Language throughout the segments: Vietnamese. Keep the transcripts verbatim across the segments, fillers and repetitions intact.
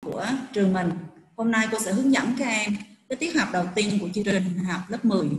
của trường mình. Hôm nay cô sẽ hướng dẫn các em cái tiết học đầu tiên của chương trình học lớp mười.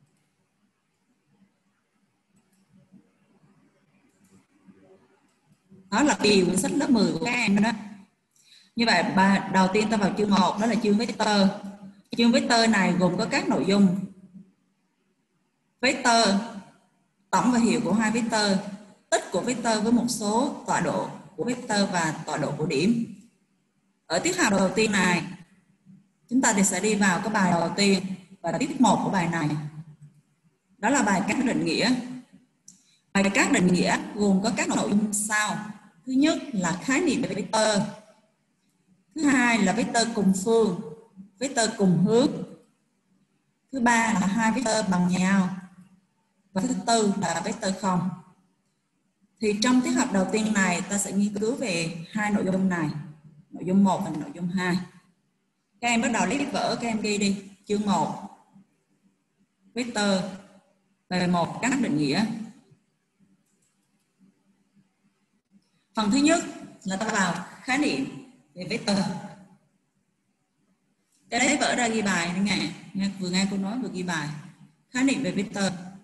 Đó là bìa quyển sách lớp mười của các em đó. Như vậy bài đầu tiên ta vào chương một, đó là chương vector. Chương vector này gồm có các nội dung: vector, tổng và hiệu của hai vector, tích của vector với một số tọa độ của vector và tọa độ của điểm. Ở tiết học đầu tiên này, chúng ta thì sẽ đi vào cái bài đầu tiên và tiết một của bài này. Đó là bài các định nghĩa. Bài các định nghĩa gồm có các nội dung sau. Thứ nhất là khái niệm về vector. Thứ hai là vector cùng phương, vector cùng hướng. Thứ ba là hai vector bằng nhau. Và thứ tư là vector không. Thì trong tiết học đầu tiên này ta sẽ nghiên cứu về hai nội dung này, nội dung một và nội dung hai. Các em bắt đầu lấy vở, các em ghi đi. Chương một, vector, bài một, các định nghĩa. Phần thứ nhất là ta vào khái niệm về vector. Cái lấy vở ra ghi bài đi nghe. nghe vừa nghe cô nói vừa ghi bài. Khái niệm về vector.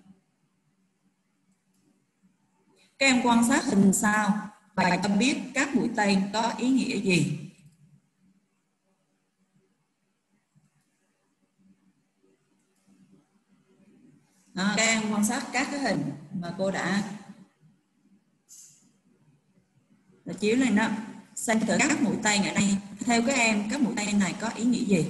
Các em quan sát hình sau và cho biết các mũi tên có ý nghĩa gì. Đó, các em quan sát các cái hình mà cô đã, đã chiếu lên đó. Xem thử các mũi tên ở đây. Theo các em, các mũi tên này có ý nghĩa gì?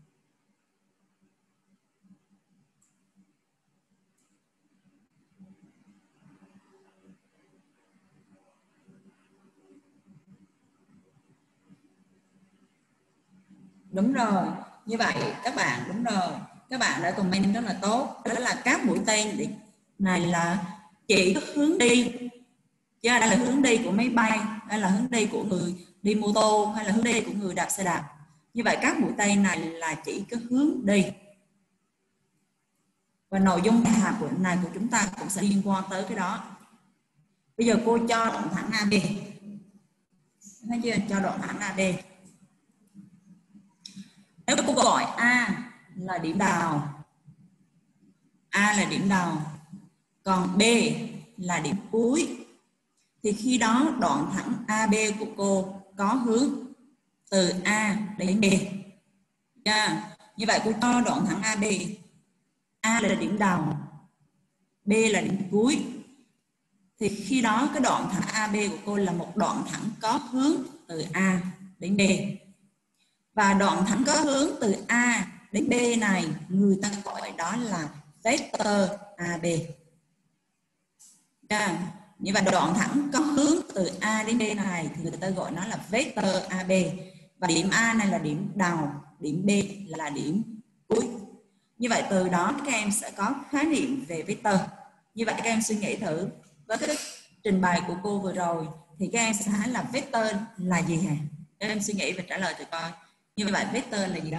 Đúng rồi, như vậy các bạn, đúng rồi, các bạn đã comment rất là tốt. Đó là các mũi tên này là chỉ có hướng đi, chứ đây là hướng đi của máy bay, hay là hướng đi của người đi mô tô, hay là hướng đi của người đạp xe đạp. Như vậy các mũi tên này là chỉ có hướng đi. Và nội dung bài học của này của chúng ta cũng sẽ liên quan tới cái đó. Bây giờ cô cho đoạn thẳng a bê. Thấy chưa? Cho đoạn thẳng a bê. Nếu cô gọi A là điểm đầu, A là điểm đầu, còn B là điểm cuối, thì khi đó đoạn thẳng a bê của cô có hướng từ A đến B. Yeah. Như vậy cô cho đoạn thẳng a bê, A là điểm đầu, B là điểm cuối, thì khi đó cái đoạn thẳng a bê của cô là một đoạn thẳng có hướng từ A đến B. Và đoạn thẳng có hướng từ A đến B này người ta gọi đó là vector a bê. Yeah. Như vậy đoạn thẳng có hướng từ A đến B này thì người ta gọi nó là vector a bê. Và điểm A này là điểm đầu, điểm B là điểm cuối. Như vậy từ đó các em sẽ có khái niệm về vector. Như vậy các em suy nghĩ thử với cái trình bày của cô vừa rồi thì các em sẽ thấy là vector là gì hả? Các em suy nghĩ và trả lời thử coi. Như vậy vector là gì đó?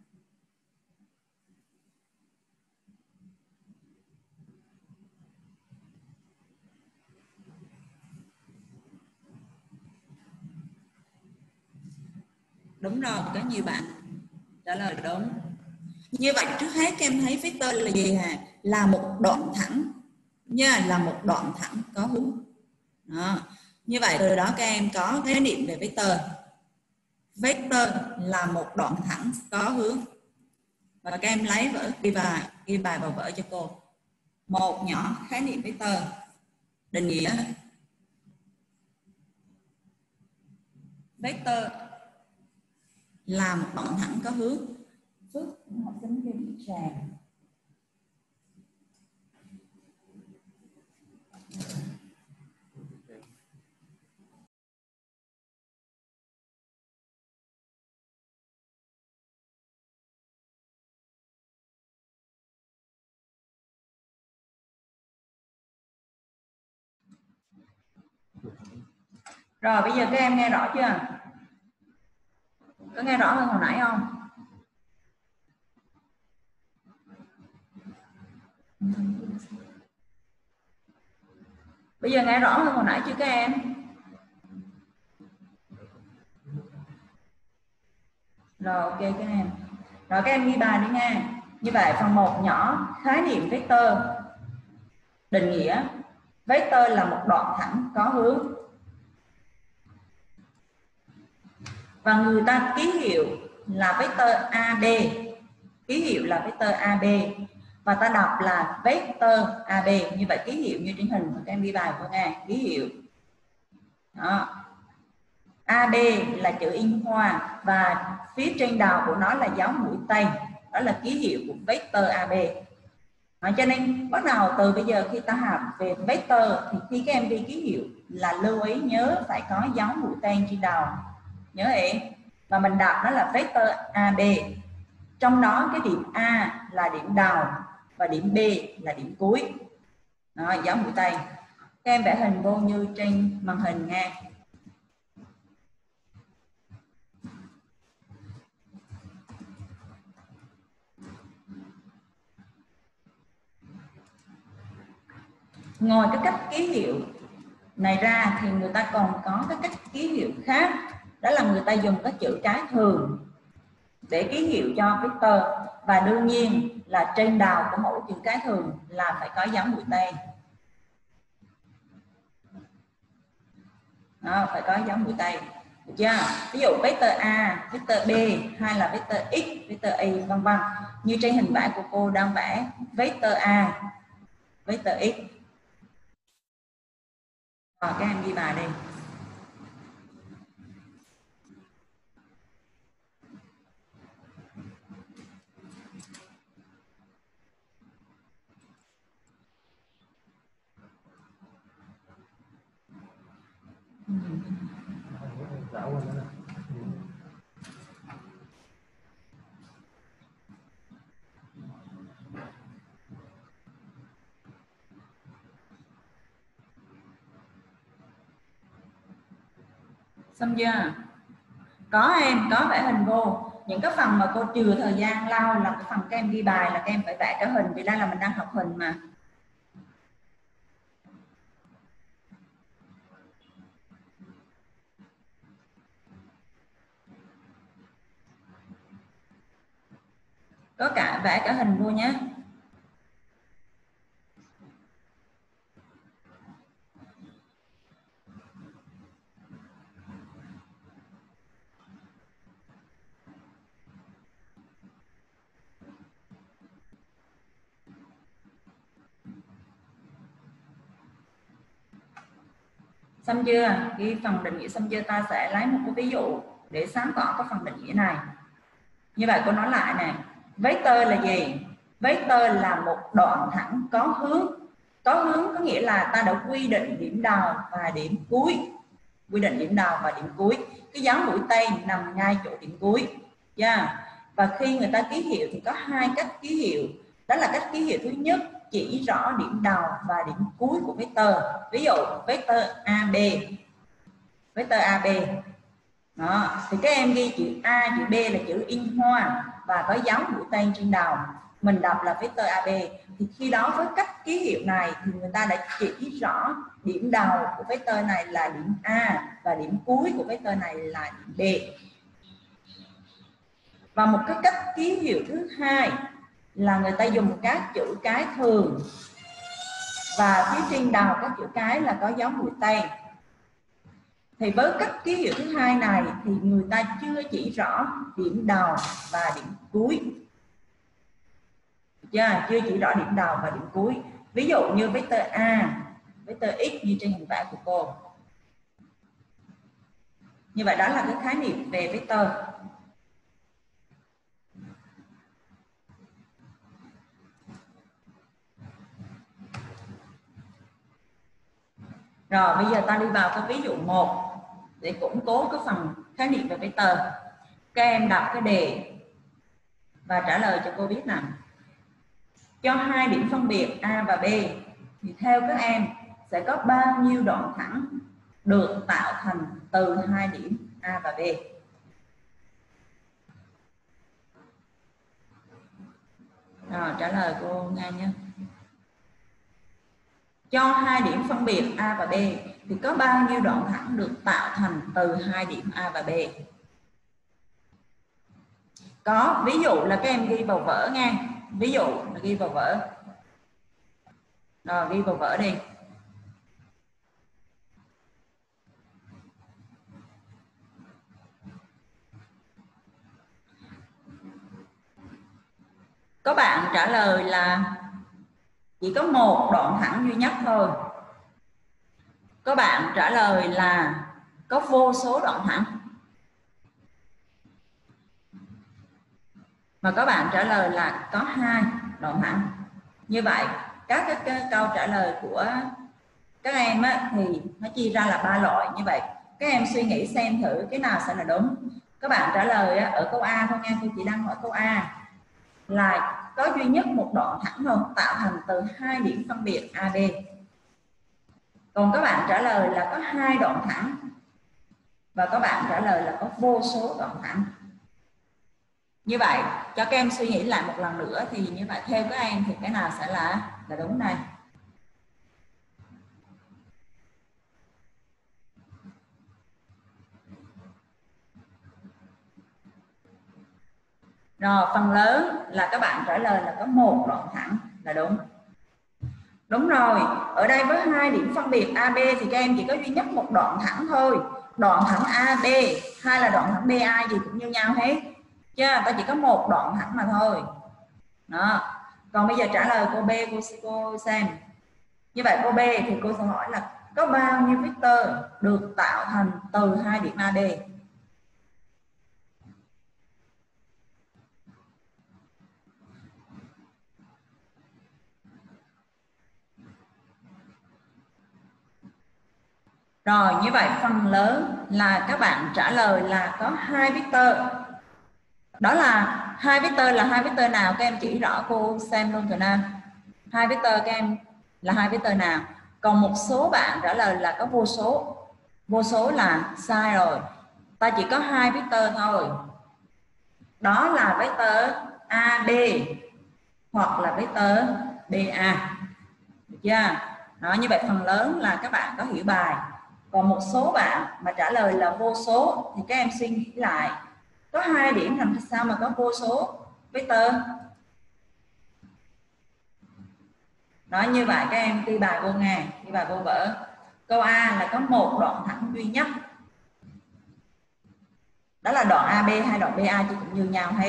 Đúng rồi, có nhiều bạn trả lời đúng. Như vậy trước hết các em thấy vector là gì hả? Là một đoạn thẳng nha, là một đoạn thẳng có hướng. Đó. Như vậy từ đó các em có khái niệm về vector. Vector là một đoạn thẳng có hướng. Và các em lấy vở ghi bài, ghi bài vào vở cho cô. Một nhỏ khái niệm vector. Định nghĩa vector là một đoạn thẳng có hướng. Phước học sinh ghi tràn. Rồi bây giờ các em nghe rõ chưa? Có nghe rõ hơn hồi nãy không? Bây giờ nghe rõ hơn hồi nãy chưa các em? Rồi ok các em. Rồi các em ghi bài đi nha. Như vậy phần một nhỏ, khái niệm vector. Định nghĩa vector là một đoạn thẳng có hướng. Và người ta ký hiệu là vector a bê. Ký hiệu là vector a bê. Và ta đọc là vector a bê. Như vậy ký hiệu như trên hình các em ghi bài của nghe. Ký hiệu. Đó. a bê là chữ in hoa và phía trên đầu của nó là dấu mũi tên, đó là ký hiệu của vector a bê. À, cho nên bắt đầu từ bây giờ khi ta học về vector thì khi các em ghi ký hiệu là lưu ý nhớ phải có dấu mũi tên trên đầu, nhớ vậy. Và mình đọc nó là vector a bê, trong đó cái điểm A là điểm đầu và điểm B là điểm cuối. Đó, dấu mũi tên. Các em vẽ hình vô như trên màn hình nha. Ngoài cái cách ký hiệu này ra thì người ta còn có cái cách ký hiệu khác, đó là người ta dùng các chữ cái thường để ký hiệu cho vector. Và đương nhiên là trên đầu của mỗi chữ cái thường là phải có dấu mũi tên. Đó, phải có dấu mũi tên, được chưa? Ví dụ vector A, vector B hay là vector X, vector Y vân vân. Như trên hình vẽ của cô đang vẽ vector A, vector X. Rồi, các em ghi bài đi. Xong chưa? Có em, có vẽ hình vô. Những cái phần mà cô trừ thời gian lâu là cái phần các em ghi bài là các em phải vẽ cái hình, vì đây là mình đang học hình mà. Có cả vẽ cả hình vô nhé. Xong chưa? Cái phần định nghĩa xong chưa? Ta sẽ lấy một cái ví dụ để sáng tỏ cái phần định nghĩa này. Như vậy cô nói lại nè, vector là gì? Vector là một đoạn thẳng có hướng. Có hướng có nghĩa là ta đã quy định điểm đầu và điểm cuối. Quy định điểm đầu và điểm cuối. Cái dấu mũi tên nằm ngay chỗ điểm cuối. Yeah. Và khi người ta ký hiệu thì có hai cách ký hiệu. Đó là cách ký hiệu thứ nhất, chỉ rõ điểm đầu và điểm cuối của vector. Ví dụ vector a bê. Vector a bê. Đó, thì các em ghi chữ A, chữ B là chữ in hoa và có dấu mũi tên trên đầu. Mình đọc là vector a bê. Thì khi đó với cách ký hiệu này thì người ta đã chỉ rõ điểm đầu của vector này là điểm A và điểm cuối của vector này là điểm B. Và một cái cách ký hiệu thứ hai là người ta dùng các chữ cái thường và phía trên đầu các chữ cái là có dấu mũi tên. Thì với cách ký hiệu thứ hai này thì người ta chưa chỉ rõ điểm đầu và điểm cuối. Chưa, chưa chỉ rõ điểm đầu và điểm cuối. Ví dụ như vector A, vector X như trên hình vẽ của cô. Như vậy đó là cái khái niệm về vector. Rồi bây giờ ta đi vào cái ví dụ một để củng cố cái phần khái niệm về vector. Các em đọc cái đề và trả lời cho cô biết nào. Cho hai điểm phân biệt A và B thì theo các em sẽ có bao nhiêu đoạn thẳng được tạo thành từ hai điểm A và B? Rồi trả lời cô nghe nhé. Cho hai điểm phân biệt A và B thì có bao nhiêu đoạn thẳng được tạo thành từ hai điểm A và B? Có, ví dụ là các em ghi vào vở nha. Ví dụ là ghi vào vở. Rồi ghi vào vở đi. Có bạn trả lời là chỉ có một đoạn thẳng duy nhất thôi. Có bạn trả lời là có vô số đoạn thẳng. Mà có bạn trả lời là có hai đoạn thẳng. Như vậy các cái, cái câu trả lời của các em á, thì nó chia ra là ba loại như vậy. Các em suy nghĩ xem thử cái nào sẽ là đúng. Các bạn trả lời á, ở câu A thôi nha, tôi chỉ đang hỏi câu A là có duy nhất một đoạn thẳng thôi, tạo thành từ hai điểm phân biệt a bê. Còn các bạn trả lời là có hai đoạn thẳng và các bạn trả lời là có vô số đoạn thẳng. Như vậy cho các em suy nghĩ lại một lần nữa, thì như vậy theo các em thì cái nào sẽ là là đúng này? Rồi phần lớn là các bạn trả lời là có một đoạn thẳng là đúng. Đúng rồi, ở đây với hai điểm phân biệt a bê thì các em chỉ có duy nhất một đoạn thẳng thôi. Đoạn thẳng a bê hay là đoạn thẳng bê a gì cũng như nhau hết. Chứ ta chỉ có một đoạn thẳng mà thôi. Đó. Còn bây giờ trả lời cô B, cô, cô xem. Như vậy cô B thì cô sẽ hỏi là có bao nhiêu vector được tạo thành từ hai điểm a bê? Rồi như vậy phần lớn là các bạn trả lời là có hai vector. Đó là hai vector là hai vector nào? Các em chỉ rõ cô xem luôn rồi nè. Hai vector các em là hai vector nào? Còn một số bạn trả lời là có vô số. Vô số là sai rồi. Ta chỉ có hai vector thôi. Đó là vector a bê hoặc là vector bê a. Được chưa? Đó, như vậy phần lớn là các bạn có hiểu bài. Còn một số bạn mà trả lời là vô số thì các em suy nghĩ lại, có hai điểm làm sao mà có vô số vector? Đó, như vậy các em ghi bài vô nghe, ghi bài vô vở. Câu A là có một đoạn thẳng duy nhất. Đó là đoạn a bê hay đoạn bê a chứ cũng như nhau hết.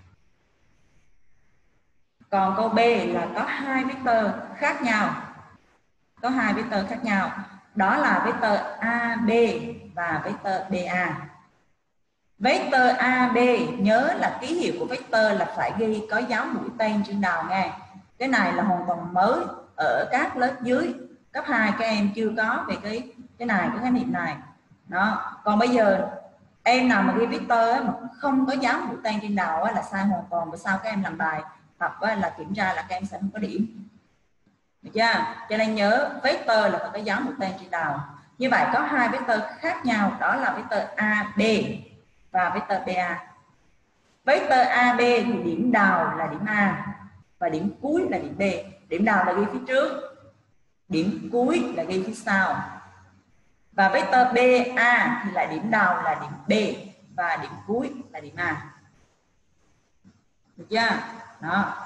Còn câu B là có hai vector khác nhau. Có hai vector khác nhau. Đó là vector a bê và vector bê a. Vector a bê nhớ là ký hiệu của vector là phải ghi có dấu mũi tên trên đầu nghe. Cái này là hoàn toàn mới ở các lớp dưới. Cấp hai các em chưa có về cái cái này, cái khái niệm này. Đó. Còn bây giờ em nào mà ghi vector mà không có dấu mũi tên trên đầu là sai hoàn toàn. Bữa sau các em làm bài tập là kiểm tra là các em sẽ không có điểm. Được chưa? Cho nên nhớ vector là phải có dấu mũi tên trên đầu. Như vậy có hai vector khác nhau, đó là vector a bê và vector bê a. Vector a bê thì điểm đầu là điểm A và điểm cuối là điểm B. Điểm đầu là ghi phía trước, điểm cuối là ghi phía sau. Và vector bê a thì lại điểm đầu là điểm B và điểm cuối là điểm A. Được chưa? Đó.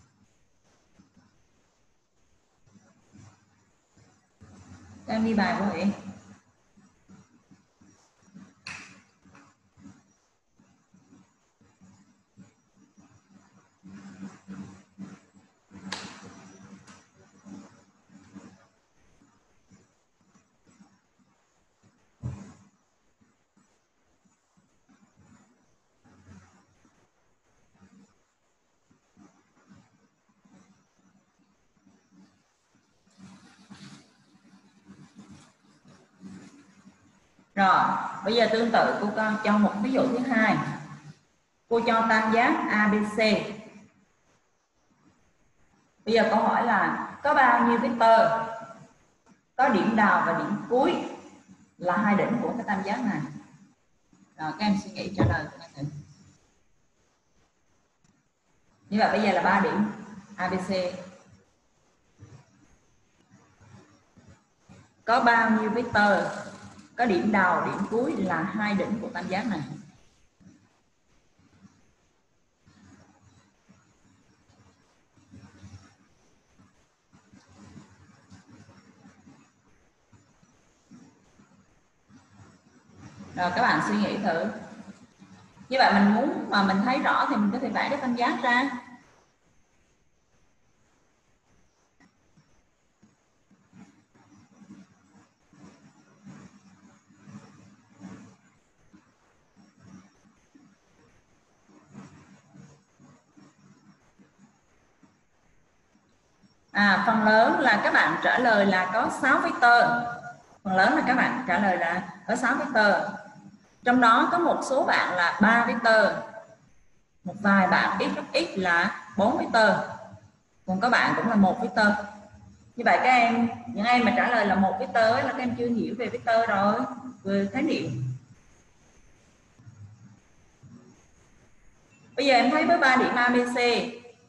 Các em đi bài vô vậy. Rồi, bây giờ tương tự cô con cho một ví dụ thứ hai. Cô cho tam giác a bê xê. Bây giờ câu hỏi là có bao nhiêu vector có điểm đầu và điểm cuối là hai đỉnh của cái tam giác này? Rồi các em suy nghĩ trả lời thử. Như vậy bây giờ là ba điểm a bê xê. Có bao nhiêu vector có điểm đầu, điểm cuối là hai đỉnh của tam giác này? Rồi các bạn suy nghĩ thử. Như vậy mình muốn mà mình thấy rõ thì mình có thể vẽ cái tam giác ra. À, phần lớn là các bạn trả lời là có sáu vector. Phần lớn là các bạn trả lời là có sáu vector. Trong đó có một số bạn là ba vector. Một vài bạn ít rất ít là bốn vector. Còn các bạn cũng là một vector. Như vậy các em, những em mà trả lời là một vector là các em chưa hiểu về vector rồi, về khái niệm. Bây giờ em thấy với ba điểm a bê xê,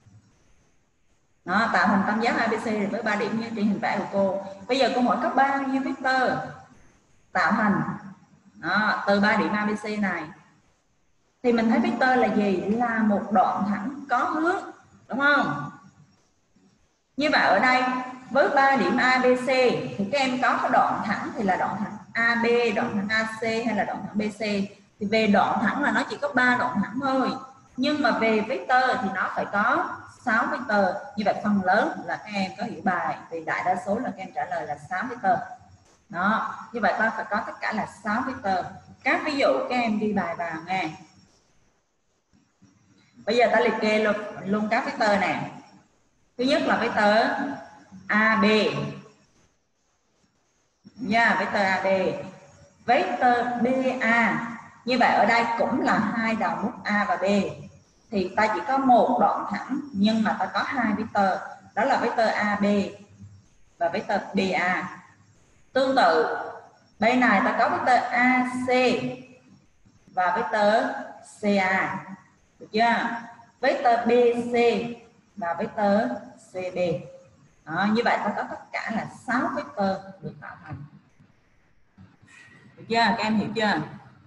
đó, tạo thành tam giác a bê xê với ba điểm như trên hình vẽ của cô. Bây giờ câu hỏi có bao nhiêu vector tạo thành đó, từ ba điểm a bê xê này? Thì mình thấy vector là gì? Là một đoạn thẳng có hướng, đúng không? Như vậy ở đây với ba điểm a bê xê thì các em có cái đoạn thẳng thì là đoạn thẳng a bê, đoạn thẳng a xê hay là đoạn thẳng bê xê. Thì về đoạn thẳng là nó chỉ có ba đoạn thẳng thôi. Nhưng mà về vector thì nó phải có sáu vector. Như vậy phần lớn là các em có hiểu bài, vì đại đa số là các em trả lời là sáu vector. Đó, như vậy ta phải có tất cả là sáu vector. Các ví dụ các em ghi bài vào nghe. Bây giờ ta liệt kê luôn, luôn các vector này. Thứ nhất là vector a bê nha, vector a bê, vector bê a. Như vậy ở đây cũng là hai đầu mút A và B. Thì ta chỉ có một đoạn thẳng nhưng mà ta có hai vector, đó là vector a bê và vector bê a. Tương tự bên này ta có vector a xê và vector xê a, được chưa? Vector bê xê và vector xê bê. Đó, như vậy ta có tất cả là sáu vector được tạo thành. Được chưa? Các em hiểu chưa?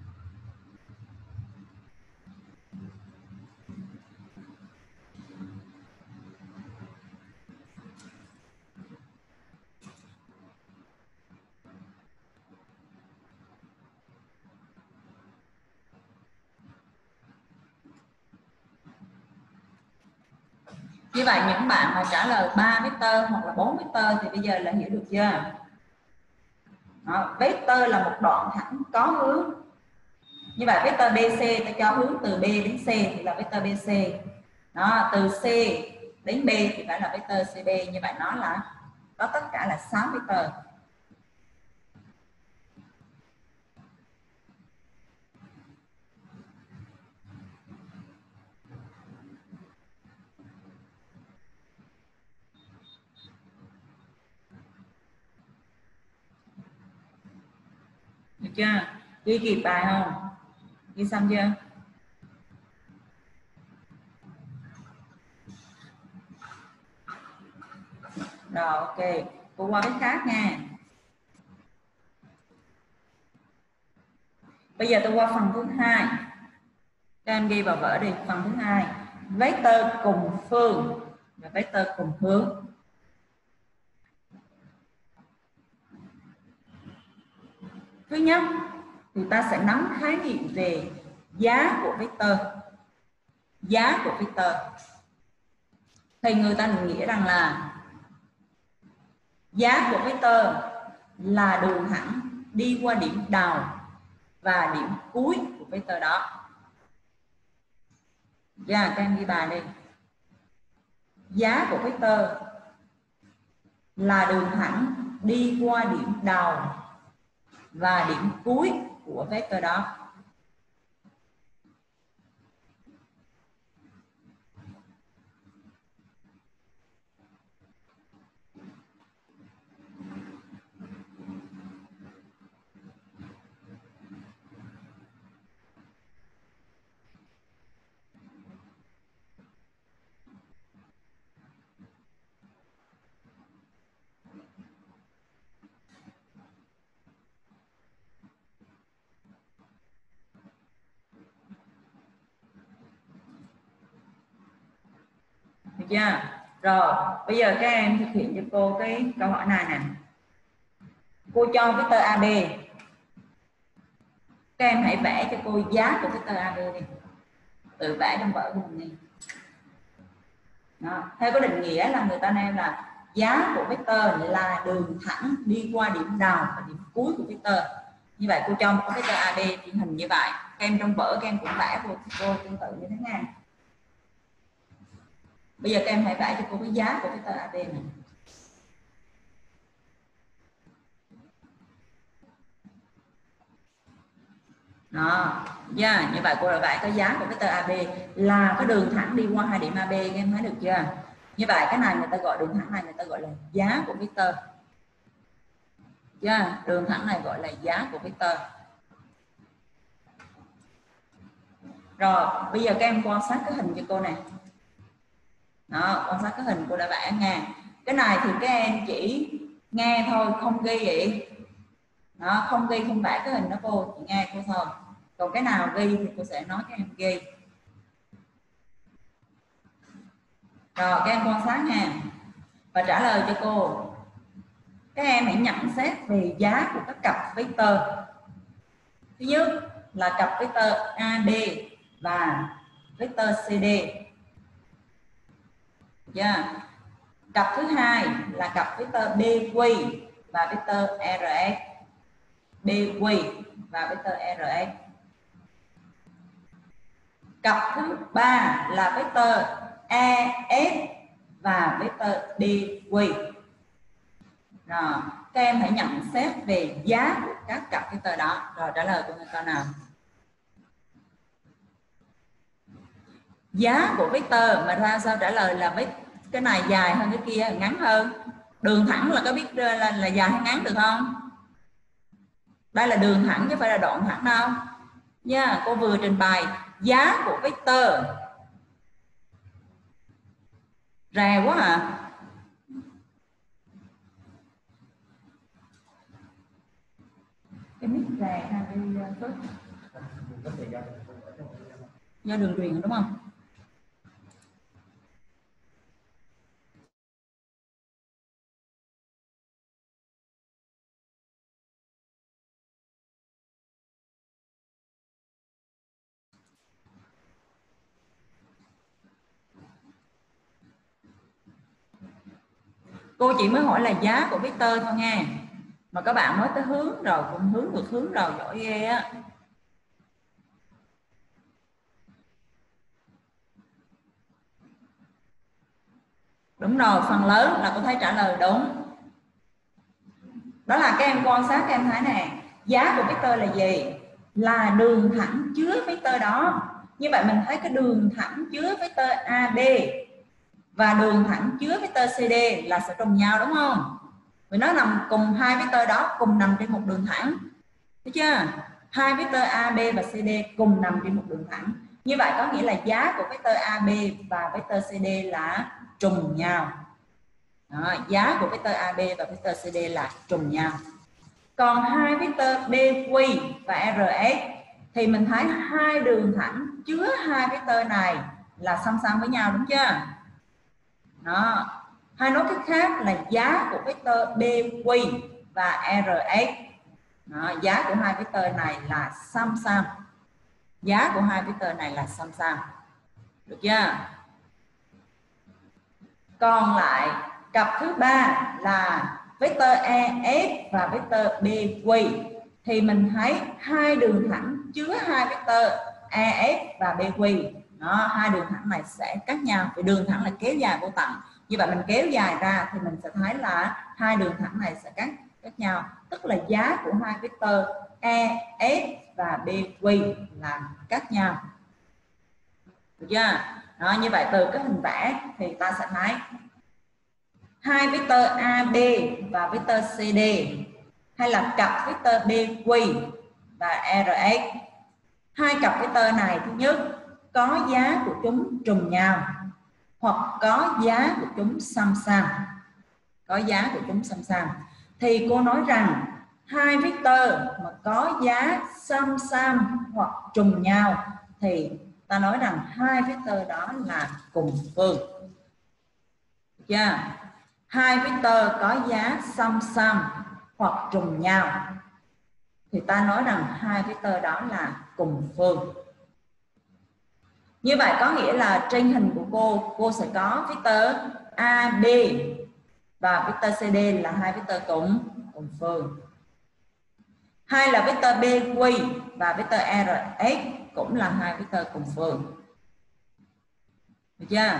Như vậy những bạn mà trả lời ba vector hoặc là bốn vector thì bây giờ là hiểu được chưa? Đó, vector là một đoạn thẳng có hướng. Như vậy vector bê xê ta cho hướng từ B đến C thì là vector bê xê. Đó, từ C đến B thì phải là vector xê bê. Như vậy nó là có tất cả là sáu vector. Được chưa? Ghi kịp bài không? Ghi xong chưa? Rồi, ok. Cô qua cái khác nha. Bây giờ tôi qua phần thứ hai. Các em ghi vào vở đi. Phần thứ hai, vector cùng phương và vector cùng hướng. Thứ nhất thì ta sẽ nắm khái niệm về giá của vector. Giá của vector thì người ta nghĩa rằng là giá của vector là đường thẳng đi qua điểm đầu và điểm cuối của vector đó. Dạ, các em ghi bài đi. Giá của vector là đường thẳng đi qua điểm đầu và điểm cuối của vector đó. Được chưa? Rồi, bây giờ các em thực hiện cho cô cái câu hỏi này nè. Cô cho vector a bê Các em hãy vẽ cho cô giá của vectơ a bê đi, tự vẽ trong vở của mình đi. Đó. Theo cái định nghĩa là người ta nêu là giá của vectơ là đường thẳng đi qua điểm đầu và điểm cuối của vectơ. Như vậy cô cho một cái vectơ a bê điển hình như vậy. Các em trong vở các em cũng vẽ cô, cô tương tự như thế này. Bây giờ các em hãy vẽ cho cô cái giá của vectơ a bê này. Đó, yeah, như vậy cô đã vẽ cái giá của vectơ a bê là cái đường thẳng đi qua hai điểm a bê, các em thấy được chưa? Như vậy cái này người ta gọi đường thẳng này người ta gọi là giá của vectơ. Yeah, đường thẳng này gọi là giá của vectơ. Rồi, bây giờ các em quan sát cái hình cho cô này. Đó, quan sát cái hình cô đã vẽ nha. Cái này thì các em chỉ nghe thôi, không ghi vậy. Đó, không ghi không vẽ cái hình đó cô, chỉ nghe cô thôi. Còn cái nào ghi thì cô sẽ nói các em ghi. Rồi, các em quan sát nha. Và trả lời cho cô. Các em hãy nhận xét về giá của các cặp vectơ. Thứ nhất là cặp vectơ a bê và vector xê đê. Yeah. Cặp thứ hai là cặp vector bê quy và vector rờ ét. bê quy và vector rờ ét. Cặp thứ ba là vector e ép và vector đê quy. Rồi, các em hãy nhận xét về giá của các cặp vector đó. Rồi trả lời của người câu nào? Giá của vector mà ra sao trả lời là cái này dài hơn cái kia, ngắn hơn. Đường thẳng là có biết là, là dài hay ngắn được không? Đây là đường thẳng chứ không phải là đoạn thẳng đâu. Nha, yeah, cô vừa trình bày giá của vector. Rè quá à. Cái mic rè ha, đi tốt. Do đường truyền đúng không? Cô chỉ mới hỏi là giá của vector thôi nha. Mà các bạn nói tới hướng rồi, cũng hướng ngược hướng rồi, giỏi ghê á. Đúng rồi, phần lớn là cô thấy trả lời đúng. Đó là các em quan sát các em thấy nè, giá của vector là gì? Là đường thẳng chứa vector đó. Như vậy mình thấy cái đường thẳng chứa vector a bê và đường thẳng chứa vector xê đê là sẽ trùng nhau đúng không? Vì nó nằm cùng hai vector đó cùng nằm trên một đường thẳng. Thấy chưa? Hai vector a bê và xê đê cùng nằm trên một đường thẳng. Như vậy có nghĩa là giá của vector a bê và vector xê đê là trùng nhau. Đó, giá của vector a bê và vector xê đê là trùng nhau. Còn hai vector bê quy và rờ ét thì mình thấy hai đường thẳng chứa hai vector này là song song với nhau đúng chưa? Đó. Hay nói cách khác là giá của vector bê quy và rờ ét. Đó, giá của hai vector này là song song. Giá của hai vector này là song song. Được chưa? Còn lại cặp thứ ba là vector e ép và vector bê quy thì mình thấy hai đường thẳng chứa hai vector e ép và bê quy. Đó, hai đường thẳng này sẽ cắt nhau. Vì đường thẳng là kéo dài vô tận. Như vậy mình kéo dài ra thì mình sẽ thấy là hai đường thẳng này sẽ cắt cắt nhau. Tức là giá của hai vector e ép và bê quy là cắt nhau. Được chưa? Đó, như vậy từ cái hình vẽ thì ta sẽ thấy hai vector a bê và vector xê đê hay là cặp vector bê quy và rờ ét. Hai cặp vector này thứ nhất có giá của chúng trùng nhau hoặc có giá của chúng song song. Có giá của chúng song song. Thì cô nói rằng hai vector mà có giá song song hoặc trùng nhau thì ta nói rằng hai vector đó là cùng phương. Được chưa? Hai vector có giá song song hoặc trùng nhau thì ta nói rằng hai vectơ đó là cùng phương. Như vậy có nghĩa là trên hình của cô, cô sẽ có vectơ a bê và vectơ xê đê là hai vectơ cùng cùng phương. Hay là vectơ bê quy và vectơ rờ ích cũng là hai vectơ cùng phương. Được chưa?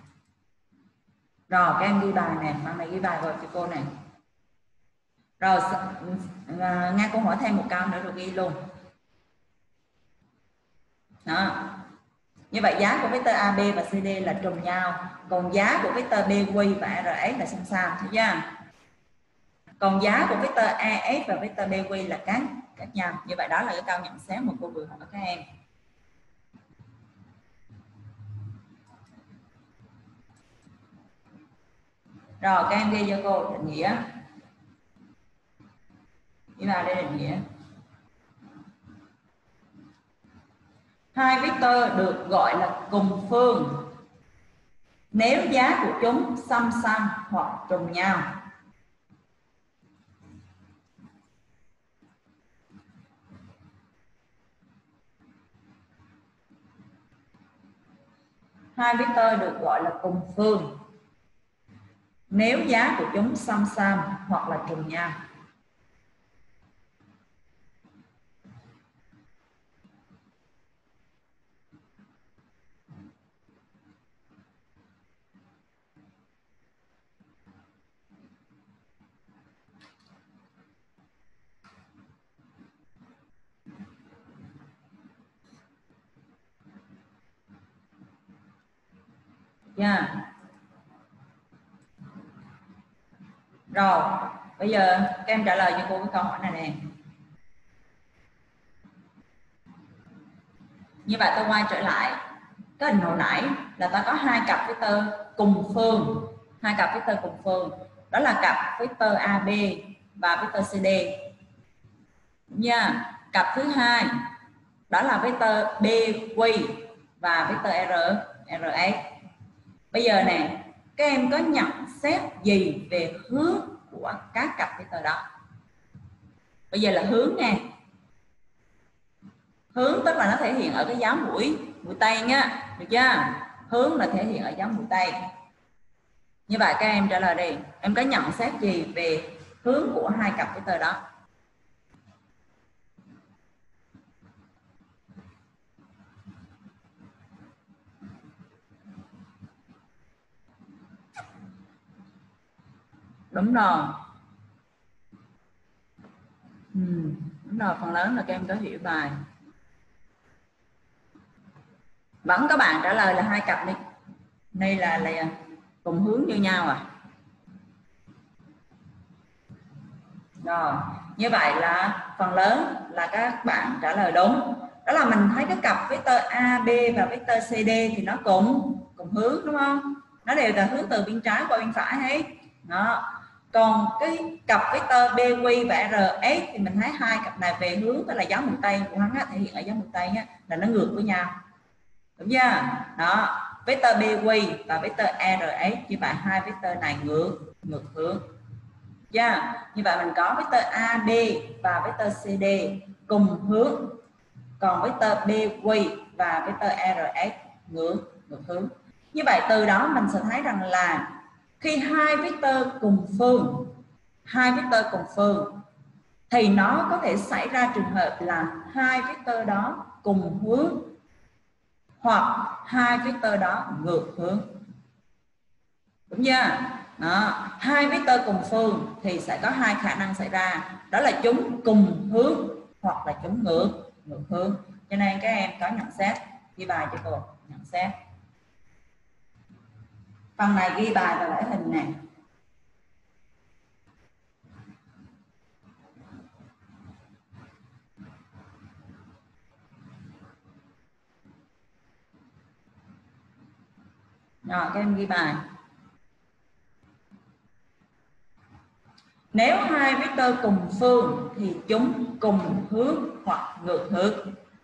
Rồi các em ghi bài này, bạn này ghi bài rồi cho cô này. Rồi nghe cô hỏi thêm một câu nữa rồi ghi luôn. Đó. Như vậy giá của vectơ a bê và xê đê là trùng nhau, còn giá của vectơ bê quy và rờ ích là song song, thấy chưa? Còn giá của vectơ a ét và vectơ bê quy là khác khác nhau. Như vậy đó là cái câu nhận xét mà cô vừa hỏi các em. Rồi các em ghi cho cô định nghĩa. Đi vào đây định nghĩa. Hai vectơ được gọi là cùng phương nếu giá của chúng song song hoặc trùng nhau. Hai vectơ được gọi là cùng phương nếu giá của chúng song song hoặc là trùng nhau. Yeah. Rồi, bây giờ các em trả lời cho cô cái câu hỏi này nè. Như vậy tôi quay trở lại cái hình hồi nãy là ta có hai cặp vectơ cùng phương, hai cặp vectơ cùng phương, đó là cặp vectơ a bê và vectơ xê đê. Nha, cặp thứ hai đó là vectơ bê quy và vectơ rờ ích. Bây giờ nè, các em có nhận xét gì về hướng của các cặp vectơ đó? Bây giờ là hướng nè. Hướng tức là nó thể hiện ở cái dấu mũi mũi tay nhá, được chưa? Hướng là thể hiện ở dấu mũi tay. Như vậy các em trả lời đi, em có nhận xét gì về hướng của hai cặp vectơ đó? Đúng rồi. Ừ, đúng rồi, phần lớn là các em có hiểu bài. Vẫn có bạn trả lời là hai cặp đi. Đây là, là cùng hướng như nhau à? Rồi, như vậy là phần lớn là các bạn trả lời đúng. Đó là mình thấy cái cặp vectơ a bê và vectơ xê đê thì nó cùng cùng hướng đúng không? Nó đều là hướng từ bên trái qua bên phải hết. Đó. Còn cái cặp vectơ bê quy và rờ ích thì mình thấy hai cặp này về hướng, tức là dấu mũi tay của hắn thể hiện ở dấu mũi tay á, là nó ngược với nhau. Đúng chưa? Đó, vectơ bê quy và vectơ rờ ích, như vậy hai vectơ này ngược ngược hướng. Yeah. Như vậy mình có vectơ a bê và vectơ xê đê cùng hướng, còn vectơ bê quy và vectơ rờ ích ngược ngược hướng. Như vậy từ đó mình sẽ thấy rằng là khi hai vectơ cùng phương, hai vectơ cùng phương thì nó có thể xảy ra trường hợp là hai vectơ đó cùng hướng hoặc hai vectơ đó ngược hướng. Đúng chưa? Đó. Hai vectơ cùng phương thì sẽ có hai khả năng xảy ra, đó là chúng cùng hướng hoặc là chúng ngược ngược hướng. Cho nên các em có nhận xét, ghi bài cho cô nhận xét. Phần này ghi bài và vẽ hình này. Rồi các em ghi bài. Nếu hai vectơ cùng phương thì chúng cùng hướng hoặc ngược hướng.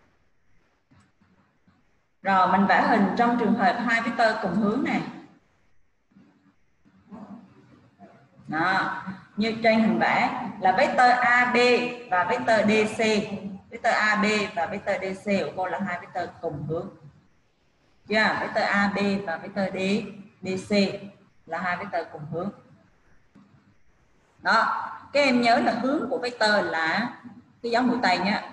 Rồi mình vẽ hình trong trường hợp hai vectơ cùng hướng này. Đó. như trên hình vẽ là vectơ a bê và vectơ đê xê. Vectơ a bê và vectơ đê xê của cô là hai vectơ cùng hướng. Yeah, vectơ a bê và vectơ đê xê là hai vectơ cùng hướng. Đó, các em nhớ là hướng của vectơ là cái dấu mũi tay nhé.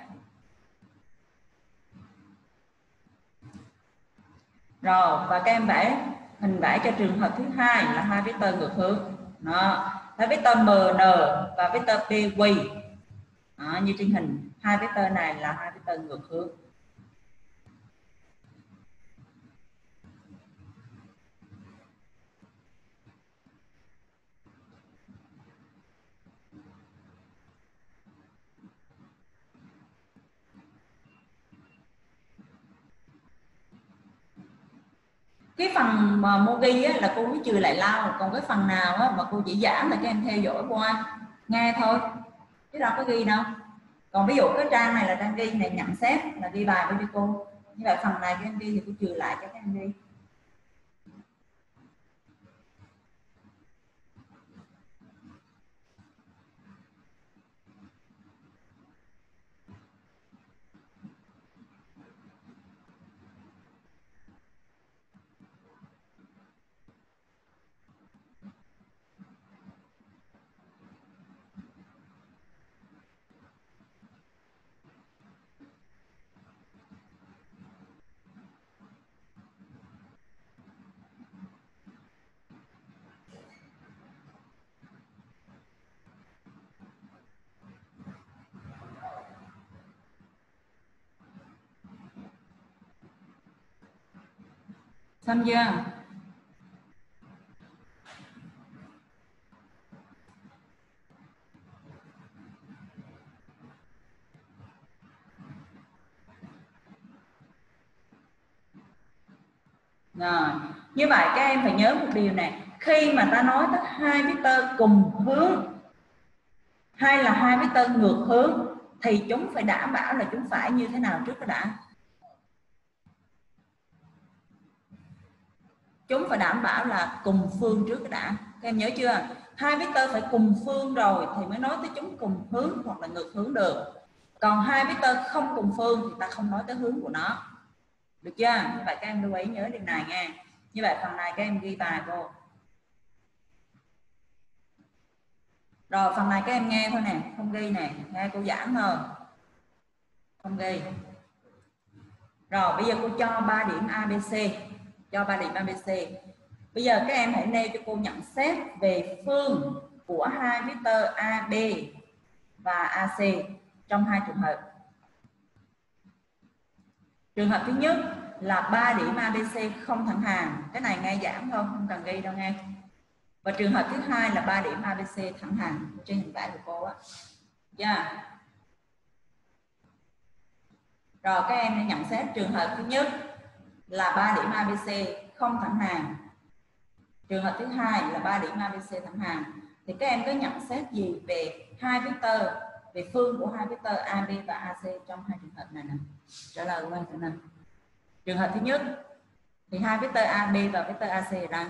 Rồi, và các em vẽ hình vẽ cho trường hợp thứ hai là hai vectơ ngược hướng. Đó, là vectơ em en và vectơ pê quy. Đó, như trên hình, hai vectơ này là hai vectơ ngược hướng. Cái phần mà mô ghi á, là cô mới trừ lại lao, còn cái phần nào á, mà cô chỉ giảm là các em theo dõi qua nghe thôi chứ đâu có ghi đâu. Còn ví dụ cái trang này là trang ghi này, nhận xét là ghi bài với cô, như vậy phần này các em ghi thì cô trừ lại cho các em ghi. Xong chưa? Rồi, như vậy các em phải nhớ một điều này, khi mà ta nói tới hai vectơ cùng hướng hay là hai vectơ ngược hướng thì chúng phải đảm bảo là chúng phải như thế nào trước cái đã. Chúng phải đảm bảo là cùng phương trước cái đã. Các em nhớ chưa? Hai vectơ phải cùng phương rồi thì mới nói tới chúng cùng hướng hoặc là ngược hướng được. Còn hai vectơ không cùng phương thì ta không nói tới hướng của nó. Được chưa? Như vậy các em lưu ý nhớ điều này nha. Như vậy phần này các em ghi bài vô. Rồi phần này các em nghe thôi nè, không ghi nè, nghe cô giảng thôi. Không ghi. Rồi bây giờ cô cho ba điểm a bê xê, cho ba điểm a bê xê. Bây giờ các em hãy nêu cho cô nhận xét về phương của hai vectơ a bê và a xê trong hai trường hợp. Trường hợp thứ nhất là ba điểm a bê xê không thẳng hàng, cái này nghe giảng thôi, không cần ghi đâu nghe. Và trường hợp thứ hai là ba điểm a bê xê thẳng hàng trên hình vẽ của cô á. Yeah. Rồi các em nên nhận xét trường hợp thứ nhất là ba điểm a bê xê không thẳng hàng. Trường hợp thứ hai là ba điểm a bê xê thẳng hàng. Thì các em có nhận xét gì về hai vectơ, về phương của hai vectơ a bê và a xê trong hai trường hợp này nè? Trả lời qua thử nào. Trường hợp thứ nhất thì hai vectơ a bê và vectơ a xê ở đây.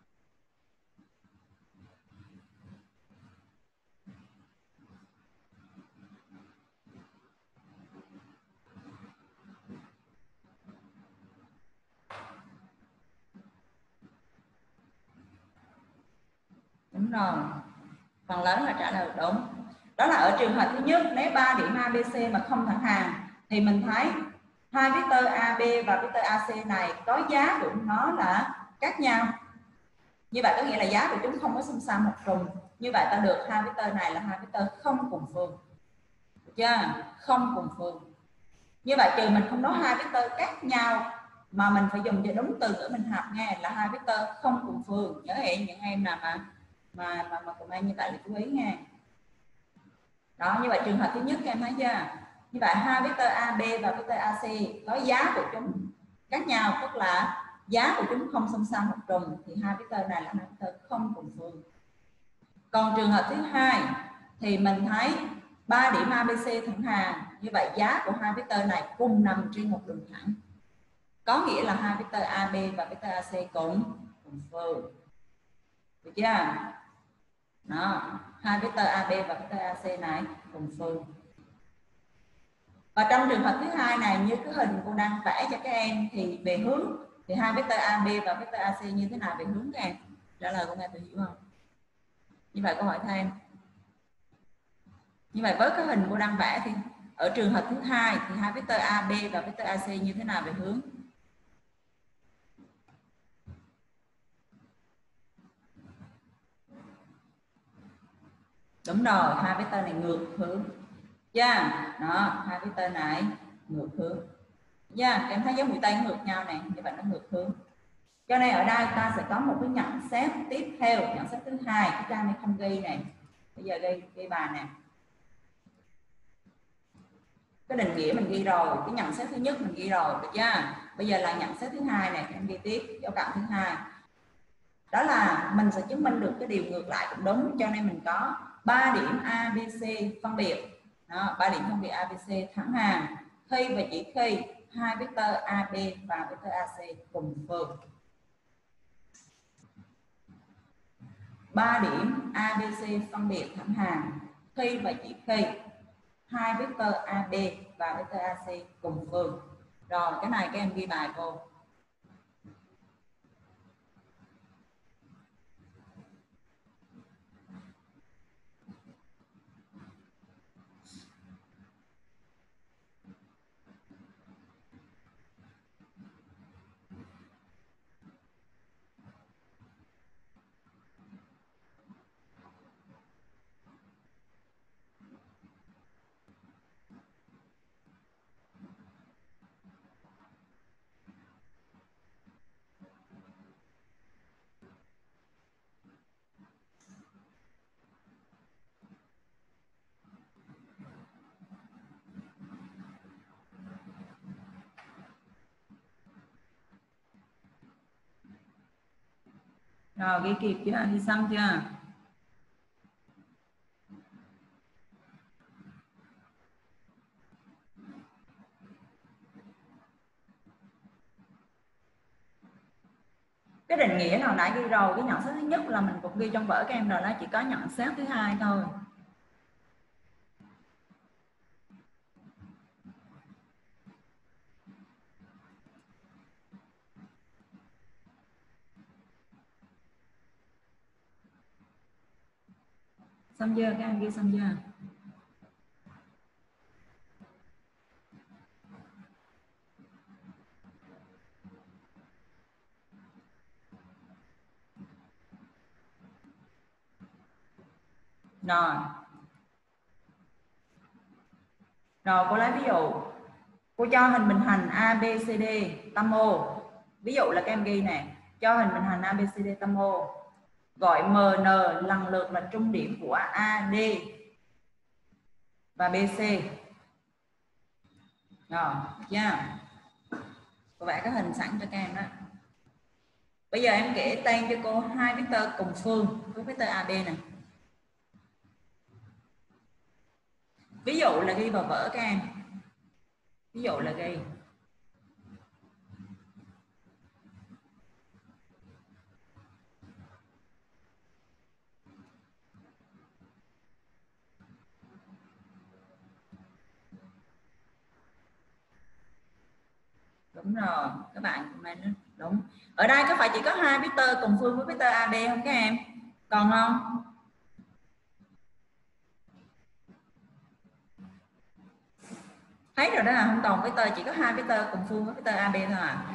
Đúng rồi, phần lớn là trả lời đúng. Đó là ở trường hợp thứ nhất, nếu ba điểm a bê xê mà không thẳng hàng thì mình thấy hai vectơ a bê và vectơ a xê này có giá của nó là khác nhau. Như vậy có nghĩa là giá của chúng không có xung xa một trùng. Như vậy ta được hai vectơ này là hai vectơ không cùng phương. Được chưa? Không cùng phương. Như vậy trừ mình không nói hai vectơ khác nhau mà mình phải dùng cho đúng từ ngữ mình học nghe là hai vectơ không cùng phương. Nhớ hiện những em nào mà mà mà, mà comment như vậy là chú ý nghe. Đó, như vậy trường hợp thứ nhất em thấy chưa? Như vậy hai vectơ a bê và vectơ a xê có giá của chúng khác nhau, tức là giá của chúng không song song một trùng thì hai vectơ này là hai vectơ không cùng phương. Còn trường hợp thứ hai thì mình thấy ba điểm a bê xê thẳng hàng, như vậy giá của hai vectơ này cùng nằm trên một đường thẳng. Có nghĩa là hai vectơ a bê và vectơ a xê cũng cùng phương. Được chưa? Đó, hai vectơ a bê và vectơ a xê này cùng phương. Và trong trường hợp thứ hai này, như cái hình cô đang vẽ cho các em thì về hướng thì hai vectơ a bê và vectơ a xê như thế nào về hướng các em? Trả lời cô nghe tự hiểu không? Như vậy câu hỏi thêm. Như vậy với cái hình cô đang vẽ thì ở trường hợp thứ hai thì hai vectơ a bê và vectơ a xê như thế nào về hướng? Đúng rồi, hai vectơ này ngược hướng. Yeah. Đó, hai vectơ này ngược hướng. Yeah, các em thấy dấu mũi tên ngược nhau này, như vậy nó ngược hướng. Cho nên ở đây ta sẽ có một cái nhận xét tiếp theo, nhận xét thứ hai, cái trang này không ghi này. Bây giờ ghi ghi bài nè. Cái định nghĩa mình ghi rồi, cái nhận xét thứ nhất mình ghi rồi, được chưa? Bây giờ là nhận xét thứ hai này, em ghi tiếp dấu cộng thứ hai. Đó là mình sẽ chứng minh được cái điều ngược lại cũng đúng, cho nên mình có ba điểm a bê xê phân biệt. Đó, ba điểm phân biệt a bê xê thẳng hàng khi và chỉ khi hai vectơ a bê và vectơ a xê cùng phương. ba điểm a bê xê phân biệt thẳng hàng khi và chỉ khi hai vectơ a bê và vectơ a xê cùng phương. Rồi cái này các em ghi bài cô. Rồi ghi kịp chưa? Ghi xong chưa? Cái định nghĩa nào nãy ghi rồi, cái nhận xét thứ nhất là mình cũng ghi trong vở các em rồi, nó chỉ có nhận xét thứ hai thôi. Xong chưa? Các em ghi xong chưa? Rồi. Rồi cô lấy ví dụ. Cô cho hình bình hành a bê xê đê tâm O. Ví dụ là các em ghi này, cho hình bình hành a bê xê đê tâm O. Gọi em en lần lượt là trung điểm của a đê và bê xê. Rồi, chưa? Cô vẽ cái hình sẵn cho các em đó. Bây giờ em kể tên cho cô hai vectơ cùng phương với vectơ a bê này. Ví dụ là ghi vào vở các em. Ví dụ là ghi đúng rồi, các bạn comment đúng. Ở đây có phải chỉ có hai vectơ cùng phương với vectơ a bê không các em? Còn không? Thấy rồi đó là không còn vectơ, chỉ có hai vectơ cùng phương với vectơ a bê thôi à.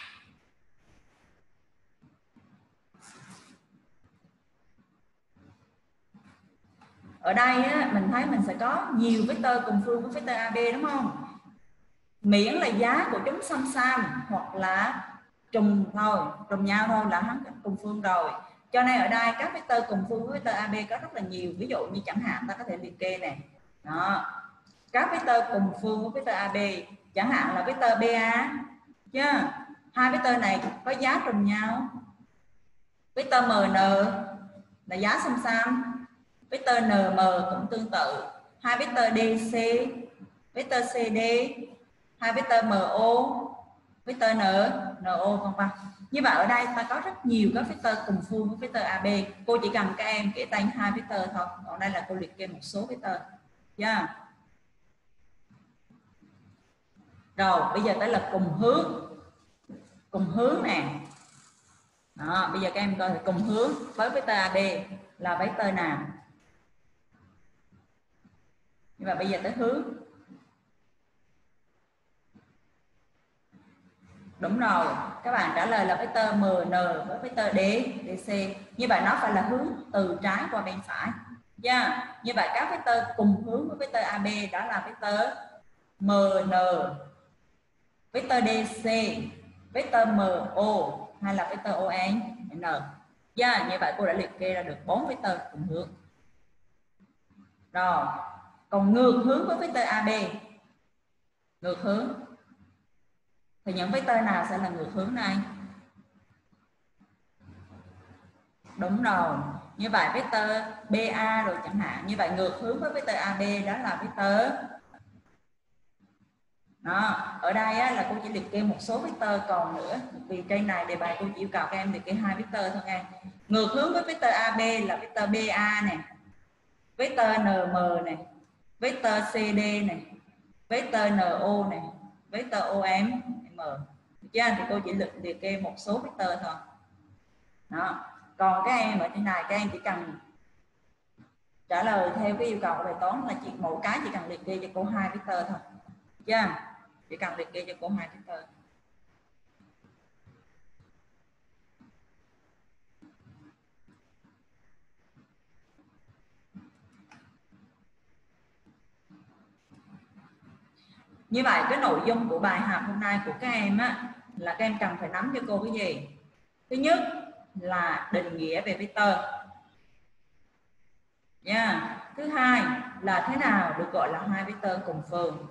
Ở đây á, mình thấy mình sẽ có nhiều vectơ cùng phương với vectơ a bê đúng không? Miễn là giá của chúng song song hoặc là trùng thôi, trùng nhau thôi là hắn cùng phương rồi. Cho nên ở đây các vectơ cùng phương với vectơ a bê có rất là nhiều. Ví dụ như chẳng hạn ta có thể liệt kê này. Đó. Các vectơ cùng phương với vectơ a bê, chẳng hạn là vectơ bê a chứ. Hai vectơ này có giá trùng nhau. Vectơ em en là giá song song. Vectơ en em cũng tương tự. Hai vectơ đê xê, vectơ xê đê, hai vectơ em o, vectơ n NO vân vân. Như vậy ở đây ta có rất nhiều các vector cùng phương với vector a bê. Cô chỉ cần các em kể tên hai vector thôi. Còn đây là cô liệt kê một số vector. Yeah. Rồi bây giờ tới là cùng hướng. Cùng hướng nè. Đó, bây giờ các em coi thì cùng hướng với vector a bê là vector nào? Nhưng mà bây giờ tới hướng. Đúng rồi, các bạn trả lời là vector em en với vector D, DC. Như vậy nó phải là hướng từ trái qua bên phải. Yeah. Như vậy các vector cùng hướng với vector a bê đó là vector em en, vector đê xê, vector em o hay là vector o en. Yeah. Như vậy cô đã liệt kê ra được bốn vector cùng hướng. Rồi, còn ngược hướng với vector a bê, ngược hướng thì những vector nào sẽ là ngược hướng này? Đúng rồi. Như vậy vector bê a rồi chẳng hạn. Như vậy ngược hướng với vector a bê đó là vector. Đó, ở đây á, là cô chỉ liệt kê một số vector còn nữa. Vì trên này đề bài cô chỉ yêu cầu các em liệt kê hai vector thôi nha. Ngược hướng với vector a bê là vector bê a này, vector en em này, vector xê đê này, vector en o này, vector o em. Được chưa? Thì cô chỉ liệt, liệt kê một số vector thôi. Đó. Còn các em ở trên này các em chỉ cần trả lời theo cái yêu cầu của bài toán là chỉ mỗi cái chỉ cần liệt kê cho cô hai vector thôi. Được chưa? Chỉ cần liệt kê cho cô hai vector. Như vậy cái nội dung của bài học hôm nay của các em á là các em cần phải nắm cho cô cái gì? Thứ nhất là định nghĩa về vector. Nha. Thứ hai là thế nào được gọi là hai vector cùng phương.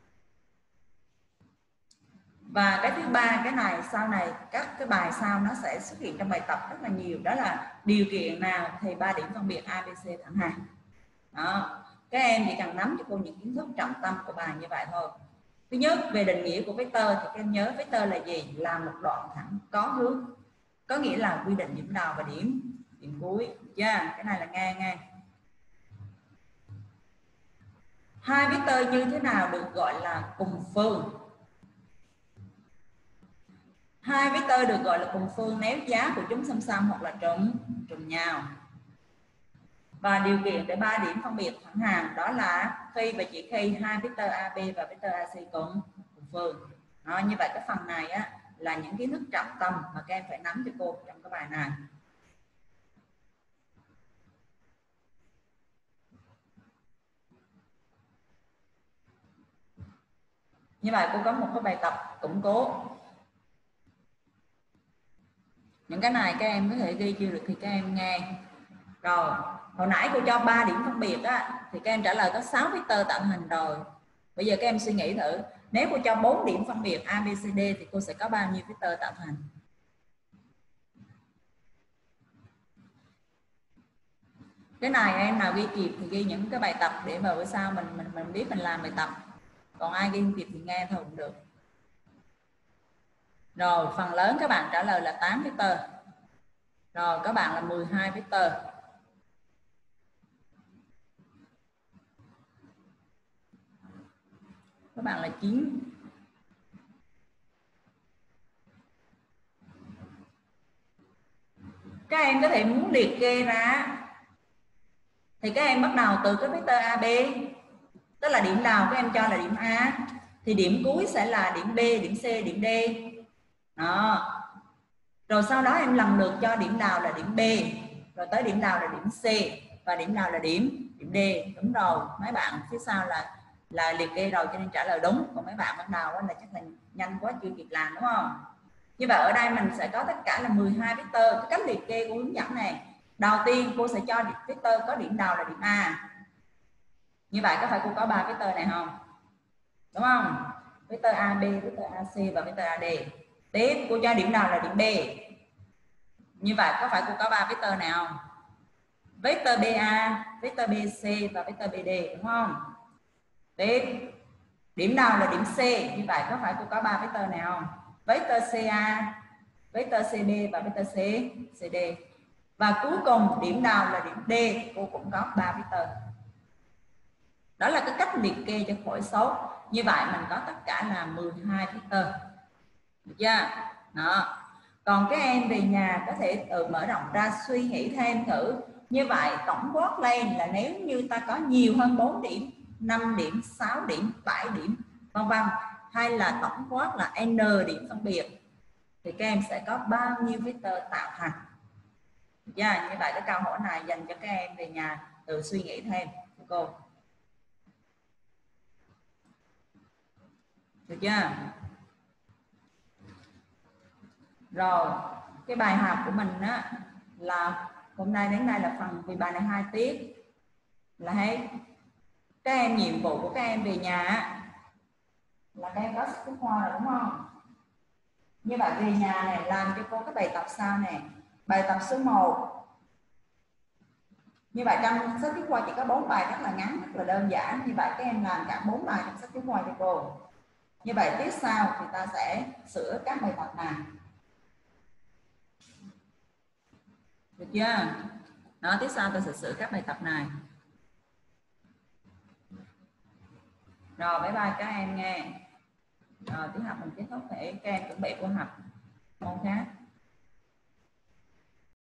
Và cái thứ ba, cái này sau này các cái bài sau nó sẽ xuất hiện trong bài tập rất là nhiều, đó là điều kiện nào thì ba điểm phân biệt a bê xê thẳng hàng. Đó. Các em chỉ cần nắm cho cô những kiến thức trọng tâm của bài như vậy thôi. Thứ nhất, về định nghĩa của vector thì các em nhớ vector là gì? Là một đoạn thẳng có hướng. Có nghĩa là quy định điểm đầu và điểm điểm cuối. Yeah, cái này là nghe nghe. Hai vector như thế nào được gọi là cùng phương? Hai vector được gọi là cùng phương nếu giá của chúng song song hoặc là trùng trùng nhau. Và điều kiện để ba điểm phân biệt thẳng hàng đó là khi và chỉ khi hai vector a bê và vector a xê cùng cùng phương. Đó, như vậy cái phần này á là những kiến thức trọng tâm mà các em phải nắm cho cô trong cái bài này. Như vậy cô có một cái bài tập củng cố. Những cái này các em có thể ghi chưa được thì các em nghe. Rồi, hồi nãy cô cho ba điểm phân biệt á thì các em trả lời có sáu vector tạo hình rồi. Bây giờ các em suy nghĩ thử, nếu cô cho bốn điểm phân biệt a bê xê đê thì cô sẽ có bao nhiêu vector tạo thành? Cái này em nào ghi kịp thì ghi những cái bài tập để mà bữa sau mình mình mình biết mình làm bài tập. Còn ai ghi không kịp thì nghe thôi cũng được. Rồi, phần lớn các bạn trả lời là tám vector. Rồi, các bạn là mười hai vector. Các bạn là chín. Các em có thể muốn liệt kê ra thì các em bắt đầu từ cái vector a bê, tức là điểm đầu các em cho là điểm A thì điểm cuối sẽ là điểm B, điểm C, điểm D. Đó. Rồi sau đó em lần lượt cho điểm đầu là điểm B, rồi tới điểm đầu là điểm C và điểm đầu là điểm điểm D. Đúng rồi, mấy bạn phía sau là là liệt kê rồi cho nên trả lời đúng, còn mấy bạn ban đầu là chắc là nhanh quá chưa kịp làm đúng không? Như vậy ở đây mình sẽ có tất cả là mười hai vector. Cái cách liệt kê của hướng dẫn này, đầu tiên cô sẽ cho vector có điểm đầu là điểm A. Như vậy có phải cô có ba vector này không? Đúng không? Vector a bê, vector a xê và vector a đê. Tiếp cô cho điểm đầu là điểm B. Như vậy có phải cô có ba vector này không? Vector bê a, vector bê xê và vector bê đê đúng không? Tiếp điểm đầu là điểm C. Như vậy có phải cô có ba vector này không? vector xê a, vector xê bê và vector xê đê. Và cuối cùng điểm đầu là điểm D, cô cũng có ba vector. Đó là cái cách liệt kê cho khối số. Như vậy mình có tất cả là mười hai vector. Được chưa? Đó. Còn các em về nhà có thể tự mở rộng ra suy nghĩ thêm thử. Như vậy tổng quát lên là nếu như ta có nhiều hơn bốn điểm, năm điểm, sáu điểm, bảy điểm, vân vân, hay là tổng quát là n điểm phân biệt, thì các em sẽ có bao nhiêu vector tạo thành. Được chưa? Như vậy cái câu hỏi này dành cho các em về nhà tự suy nghĩ thêm của cô. Được chưa? Rồi, cái bài học của mình á là hôm nay đến đây là phần, vì bài này hai tiết là hết. Các em nhiệm vụ của các em về nhà là các em có sách giáo khoa rồi đúng không? Như vậy về nhà này làm cho cô cái bài tập sau này. Bài tập số một. Như vậy trong sách giáo khoa chỉ có bốn bài rất là ngắn, rất là đơn giản. Như vậy các em làm cả bốn bài trong sách giáo khoa cho cô. Như vậy tiếp sau thì ta sẽ sửa các bài tập này. Được chưa? Đó, tiếp sau ta sẽ sửa các bài tập này. Rồi, bye bye các em nghe. Rồi, tiết học mình kết thúc, để các em chuẩn bị của học môn khác.